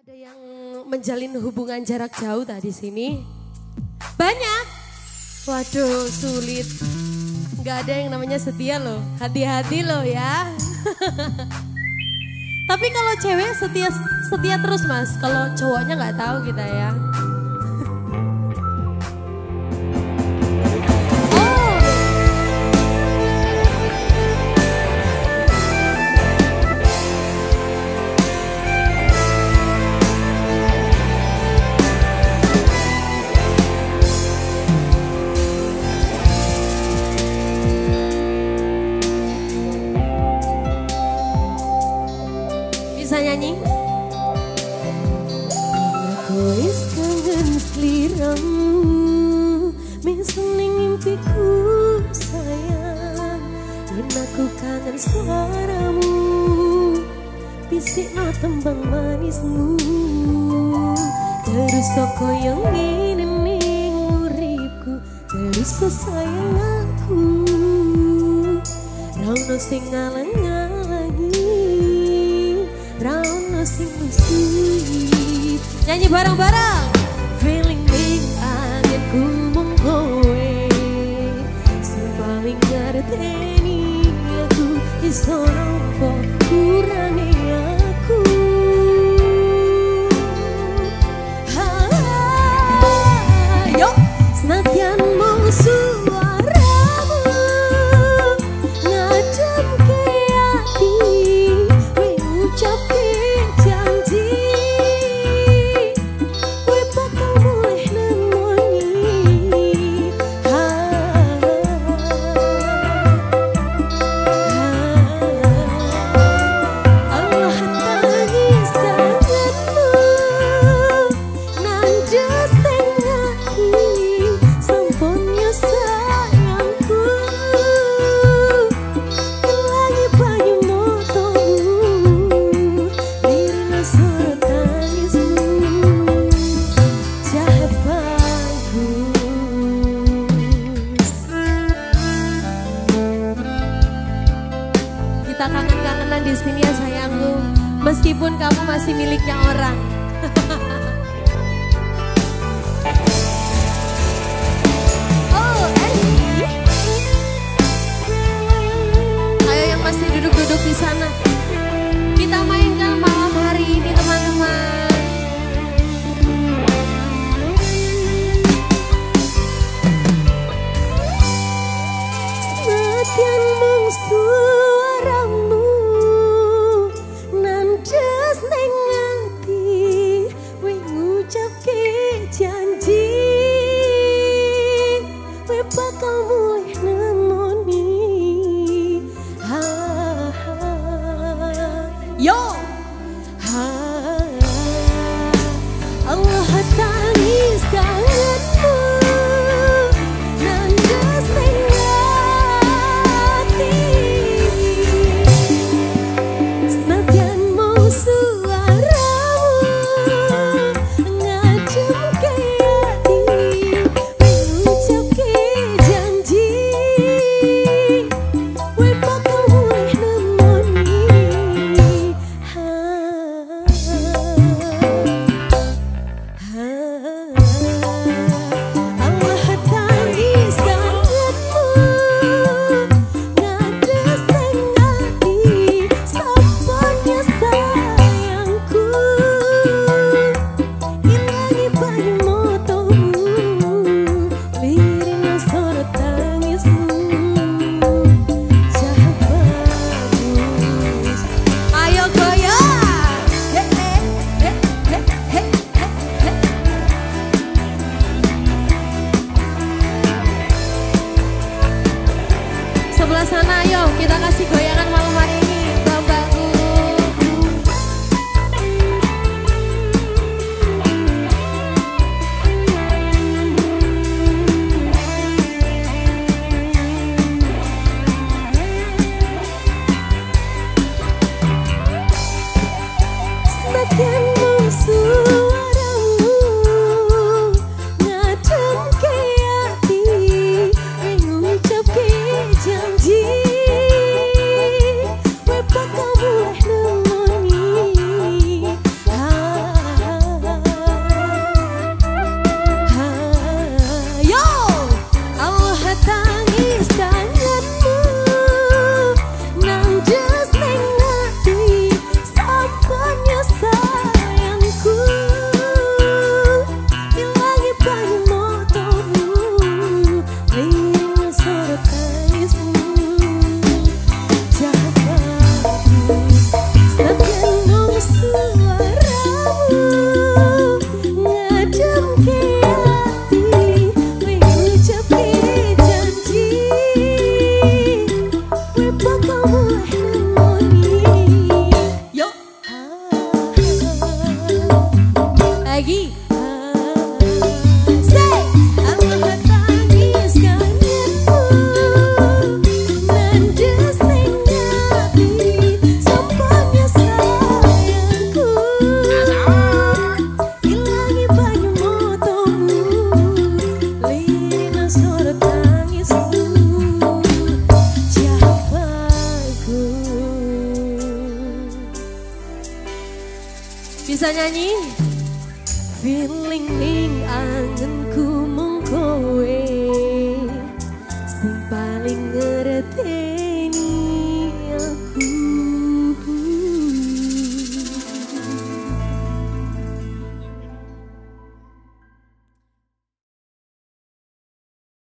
Ada yang menjalin hubungan jarak jauh tadi sini? Banyak. Waduh, sulit. Gak ada yang namanya setia loh. Hati-hati loh ya. Tapi kalau cewek setia terus mas. Kalau cowoknya nggak tahu kita ya. Bisa nyanyi? Aku wis kangen sliramu, misalnya mimpiku sayang. Yen aku kangen suaramu, bisik no tembang manismu. Terus kok yang ini ning uripku, terus sayang aku. Rauno sing ngalang-ngalangi, Rauno sing musik. Nyanyi bareng-bareng. Feeling ning anginku mung kowe, sing paling ngerteni aku. Iso nampa kurane aku. Yo, senadyan mung suaramu ngademke ati, kowe ngucapke janji, kowe bakal mulih nemoni. Allah tangis kangenmu, nandes teng ati, sampunnya sayangku. Kelangi banyu motomu, lirina suara tangismu, jahat bagus. Kita kangen-kangenan di sini ya sayangku, meskipun kamu masih miliknya orang. Oh, ayo yang masih duduk-duduk di sana, kita mainkan malam hari ini teman-teman. Senadyan mung suaramu nandes ning ati, kowe ngucapke janji, kowe bakal mulih nemoni. lagi. Say, Allah tangis kangenku, mendesing hati, sampainya sayangku. Ilangi banyu motomu, lirina suara tangisku, jawabanku. Bisa nyanyi? Feeling ning angenku mung kowe sing paling ngerti.